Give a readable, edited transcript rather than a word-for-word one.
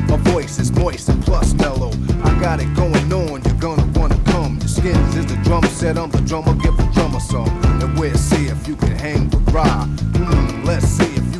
My voice is moist and plus mellow. I got it going on, you're gonna wanna come. The skins is the drum set, I'm the drummer, give the drummer some. And we'll see if you can hang with Ra. Let's see if